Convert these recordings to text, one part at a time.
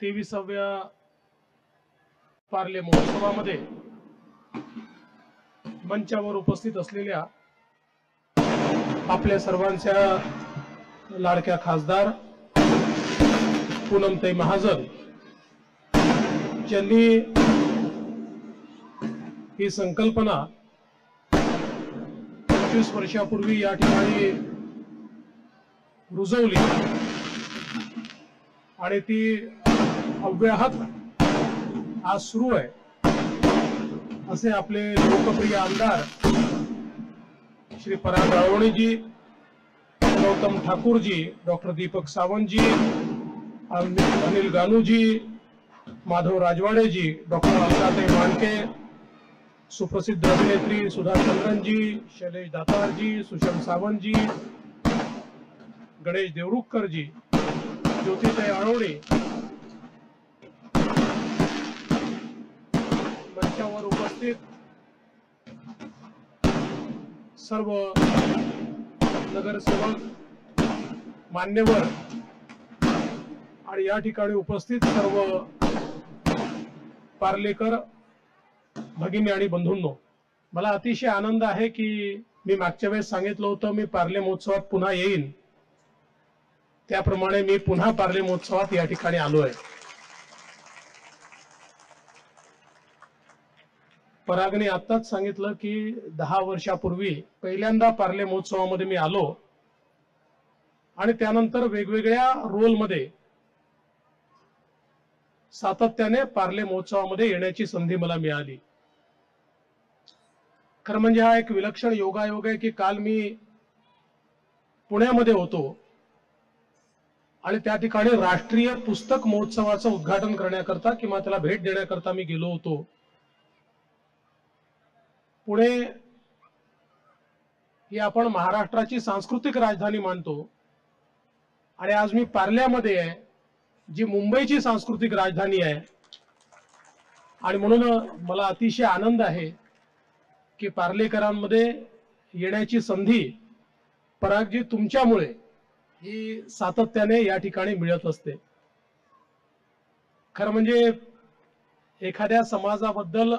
23व्या पार्ले महोत्सवामध्ये मंचावर उपस्थित असलेल्या आपल्या सर्वांच्या लाडक्या खासदार पूनमताई महाजन ज्यांनी ही संकल्पना 25 वर्षापूर्वी या ठिकाणी रुजवली आणि ती अव्याहत आज सुरू आहे असे आपले लोकप्रिय आमदार श्री पराग रावणेजी, गौतम ठाकूरजी, डॉक्टर दीपक सावंतजी, अनिल गानूजी, माधव राजवाडेजी, डॉक्टर अलकाताई मांडके, सुप्रसिद्ध अभिनेत्री सुधा चंद्रनजी, शैलेश दातारजी, सुषम सावंतजी, गणेश देवरुखकरजी, ज्योतिताई आळवणे, मंचावर उपस्थित सर्व नगरसेवक, मान्यवर आणि या ठिकाणी उपस्थित सर्व पार्लेकर भगिनी आणि बंधूंनो, मला अतिशय आनंद आहे की मी मागच्या वेळेस सांगितलं होतं मी पार्ले महोत्सवात पुन्हा येईन, त्याप्रमाणे मी पुन्हा पार्ले महोत्सवात या ठिकाणी आलोय। परागने आत्ताच सांगितलं की 10 वर्षापूर्वी पहिल्यांदा पार्ले महोत्सवामध्ये मी आलो आणि त्यानंतर वेगवेगळ्या रोलमध्ये सातत्याने पार्ले महोत्सवामध्ये येण्याची संधी मला मिळाली। खरं म्हणजे हा एक विलक्षण योगायोग आहे की काल मी पुण्यामध्ये होतो आणि त्या ठिकाणी राष्ट्रीय पुस्तक महोत्सवाचं उद्घाटन करण्याकरता किंवा त्याला भेट देण्याकरता मी गेलो होतो। पुणे ही आपण महाराष्ट्राची सांस्कृतिक राजधानी मानतो आणि आज मी पार्ल्यामध्ये आहे जी मुंबईची सांस्कृतिक राजधानी आहे आणि म्हणून मला अतिशय आनंद आहे की पार्लेकरांमध्ये येण्याची संधी परागजी तुमच्यामुळे ही सातत्याने या ठिकाणी मिळत असते। खरं म्हणजे एखाद्या समाजाबद्दल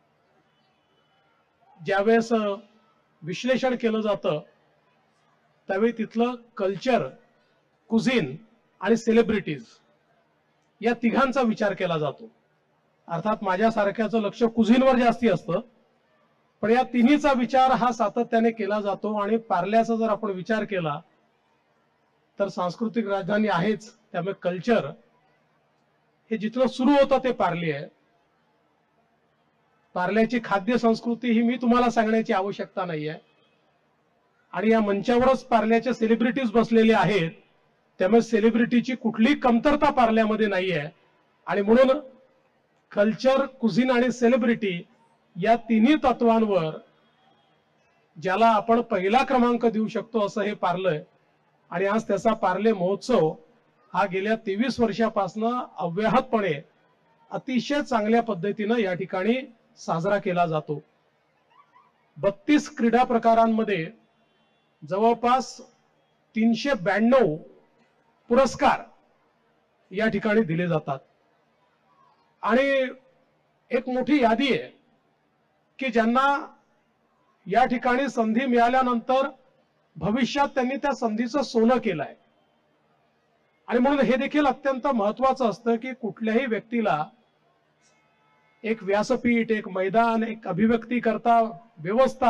ज्यावेळेस विश्लेषण केलं जातं त्यावेळी तिथलं कल्चर, कुझिन आणि सेलिब्रिटीज या तिघांचा विचार केला जातो। अर्थात माझ्यासारख्याचं लक्ष कुझिनवर जास्ती असतं, पण या तिन्हीचा विचार हा सातत्याने केला जातो आणि पार्ल्याचा जर आपण विचार केला तर सांस्कृतिक राजधानी आहेच, त्यामुळे कल्चर हे जिथलं सुरू होतं ते पार्ले आहे। पार्ल्याची खाद्य संस्कृती ही मी तुम्हाला सांगण्याची आवश्यकता नाहीये आणि या मंचावरच पार्ल्याचे सेलिब्रिटीज बसलेले आहेत, त्यामुळे सेलिब्रिटीची कुठलीही कमतरता पार्ल्यामध्ये नाहीये आणि म्हणून कल्चर, कुझिन आणि सेलिब्रिटी या तिन्ही तत्वांवर ज्याला आपण पहिला क्रमांक देऊ शकतो असं हे पार्ले आहे आणि आज त्याचा पार्ले महोत्सव हा गेल्या 23 वर्षापासून अव्याहतपणे अतिशय चांगल्या पद्धतीने या ठिकाणी साजरा केला जातो। 32 क्रीडा प्रकारांमध्ये जवळपास 392 पुरस्कार या ठिकाणी दिले जातात आणि एक मोठी यादी आहे की ज्यांना या ठिकाणी संधी मिळाल्यानंतर भविष्यात त्यांनी त्या संधीचं सोनं केलंय आणि म्हणून हे देखील अत्यंत महत्त्वाचं असतं की कुठल्याही व्यक्तीला एक व्यासपीठ, एक मैदान, एक अभिव्यक्ती करता व्यवस्था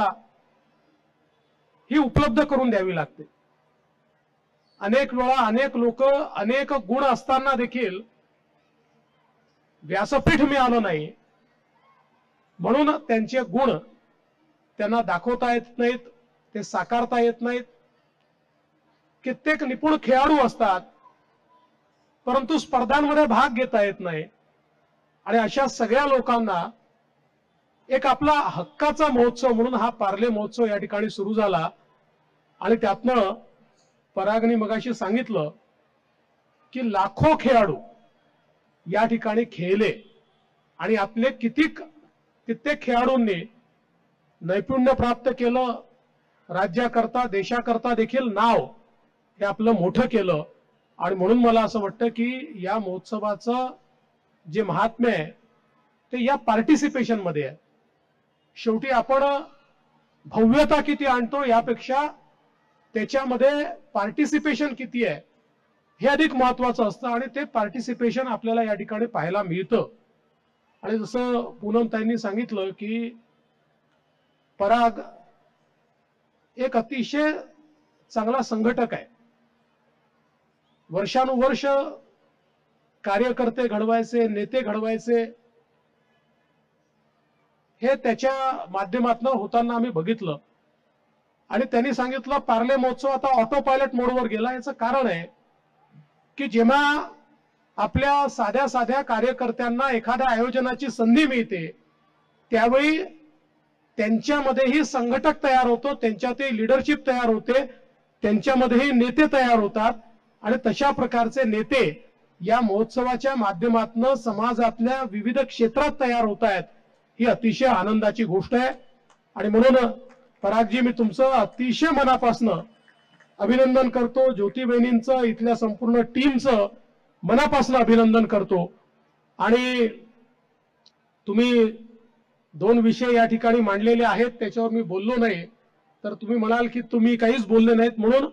ही उपलब्ध करून द्यावी लागते। अनेक वेळा अनेक लोक अनेक गुण असताना देखील व्यासपीठ मिळालं नाही म्हणून त्यांचे गुण त्यांना दाखवता येत नाहीत, ते साकारता येत नाहीत। कित्येक निपुण खेळाडू असतात परंतु स्पर्धांमध्ये भाग घेता येत नाही आणि अशा सगळ्या लोकांना एक आपला हक्काचा महोत्सव म्हणून हा पार्ले महोत्सव या ठिकाणी सुरू झाला आणि त्यातनं परागने मगाशी सांगितलं की लाखो खेळाडू या ठिकाणी खेळले आणि आपले कित्येक खेळाडूंनी नैपुण्य प्राप्त केलं, राज्याकरता देशाकरता देखील नाव हे आपलं मोठं केलं आणि म्हणून मला असं वाटतं की या महोत्सवाचं जे महात्म्य आहे ते या पार्टिसिपेशन मध्ये आहे. शेवटी आपण भव्यता किती आणतो यापेक्षा त्याच्यामध्ये पार्टिसिपेशन किती आहे हे अधिक महत्वाचं असतं आणि ते पार्टिसिपेशन आपल्याला या ठिकाणी पाहायला मिळतं. आणि जसं पूनमताईंनी सांगितलं की पराग एक अतिशय चांगला संघटक आहे. वर्षानुवर्ष कार्यकर्ते घडवायचे, नेते घडवायचे, हे त्याच्या माध्यमातून होताना आम्ही बघितलं. आणि त्यांनी सांगितलं पार्ले महोत्सव आता ऑटो पायलट मोडवर गेला. याचं कारण आहे की जेव्हा आपल्या साध्या साध्या कार्यकर्त्यांना एखाद्या आयोजनाची संधी मिळते त्यावेळी त्यांच्यामध्येही संघटक तयार होतो, त्यांच्यातही लीडरशिप तयार होते, त्यांच्यामध्येही नेते तयार होतात. आणि तशा प्रकारचे नेते या महोत्सवाच्या माध्यमातून समाजातल्या विविध क्षेत्रात तयार होत आहेत. ही अतिशय आनंदाची गोष्ट आहे. आणि म्हणून परागजी मी तुमचं अतिशय मनापासून अभिनंदन करतो. ज्योती बहिणींचं, इथल्या संपूर्ण टीमचं मनापासून अभिनंदन करतो. आणि तुम्ही 2 विषय या ठिकाणी मांडलेले आहेत, त्याच्यावर मी बोललो नाही तर तुम्ही म्हणाल की तुम्ही काहीच बोलले नाहीत. म्हणून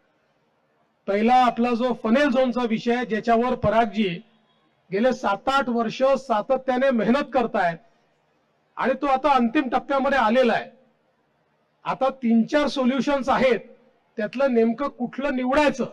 पहिला आपला जो फनेल झोनचा विषय आहे, ज्याच्यावर परागजी गेले 7-8 वर्ष सातत्याने मेहनत करतायत आणि तो आता अंतिम टप्प्यामध्ये आलेला आहे. आता 3-4 सोल्युशन्स आहेत, त्यातलं नेमकं कुठलं निवडायचं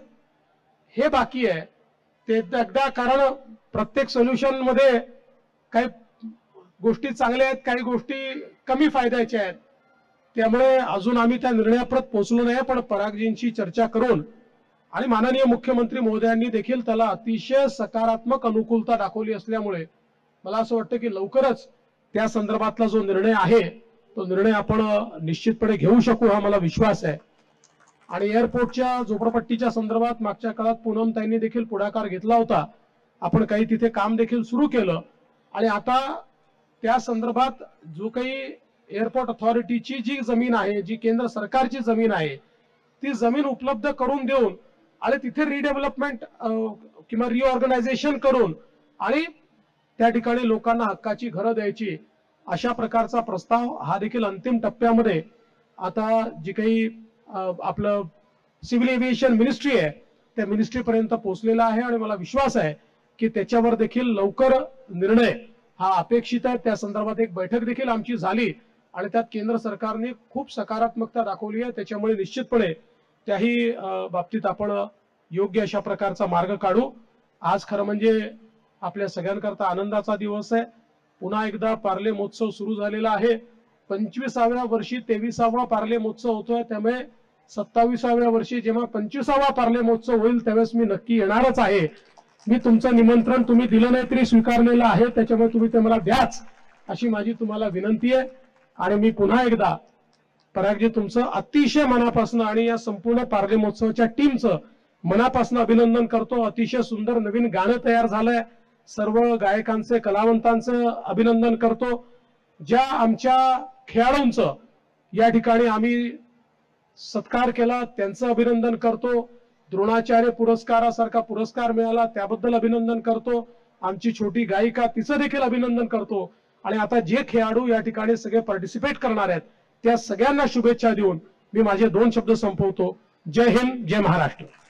हे बाकी आहे. ते एकदा, कारण प्रत्येक सोल्युशन मध्ये काही गोष्टी चांगल्या आहेत, काही गोष्टी कमी फायद्याच्या आहेत. त्यामुळे अजून आम्ही त्या निर्णयापर्यंत पोहोचलो नाही. पण परागजींशी चर्चा करून आणि माननीय मुख्यमंत्री महोदयांनी देखील त्याला अतिशय सकारात्मक अनुकूलता दाखवली असल्यामुळे मला असं वाटतं की लवकरच त्या संदर्भातला जो निर्णय आहे तो निर्णय आपण निश्चितपणे घेऊ शकू, हा मला विश्वास आहे. आणि एअरपोर्टच्या झोपडपट्टीच्या संदर्भात मागच्या काळात पूनमताईंनी देखील पुढाकार घेतला होता. आपण काही तिथे काम देखील सुरू केलं आणि आता त्या संदर्भात जो काही एअरपोर्ट अथॉरिटीची जी जमीन आहे, जी केंद्र सरकारची जमीन आहे, ती जमीन उपलब्ध करून देऊन आणि तिथे रिडेव्हलपमेंट किंवा रिऑर्गनायझेशन करून आणि त्या ठिकाणी लोकांना हक्काची घरं द्यायची, अशा प्रकारचा प्रस्ताव हा देखील अंतिम टप्प्यामध्ये आता जी काही आपलं सिव्हिल एव्हिएशन मिनिस्ट्री आहे त्या मिनिस्ट्रीपर्यंत पोहोचलेला आहे. आणि मला विश्वास आहे की त्याच्यावर देखील लवकर निर्णय हा अपेक्षित आहे. त्या संदर्भात एक बैठक देखील आमची झाली आणि त्यात केंद्र सरकारने खूप सकारात्मकता दाखवली आहे. त्याच्यामुळे निश्चितपणे त्याही बाबतीत आपण योग्य अशा प्रकारचा मार्ग काढू. आज खरं म्हणजे आपल्या सगळ्यांकरता आनंदाचा दिवस आहे. पुन्हा एकदा पार्ले महोत्सव सुरू झालेला आहे. 25व्या वर्षी 23वा पार्ले महोत्सव होतोय. त्यामुळे 27व्या वर्षी जेव्हा 25वा पार्ले महोत्सव होईल त्यावेळेस मी नक्की येणारच आहे. मी तुमचं निमंत्रण तुम्ही दिलं नाही तरी स्वीकारलेलं आहे, त्याच्यामुळे तुम्ही ते मला द्याच अशी माझी तुम्हाला विनंती आहे. आणि मी पुन्हा एकदा परागजी तुमचं अतिशय मनापासून आणि या संपूर्ण पार्ले महोत्सवाच्या टीमचं मनापासून अभिनंदन करतो. अतिशय सुंदर नवीन गाणं तयार झालंय. सर्व गायकांचे, कलावंतांचं अभिनंदन करतो. ज्या आमच्या खेळाडूंचं या ठिकाणी आम्ही सत्कार केला त्यांचं अभिनंदन करतो. द्रोणाचार्य पुरस्कारासारखा पुरस्कार मिळाला त्याबद्दल अभिनंदन करतो. आमची छोटी गायिका तिचं देखील अभिनंदन करतो. आणि आता जे खेळाडू या ठिकाणी सगळे पार्टिसिपेट करणार आहेत त्या सगळ्यांना शुभेच्छा देऊन मी माझे 2 शब्द संपवतो. जय हिंद, जय महाराष्ट्र.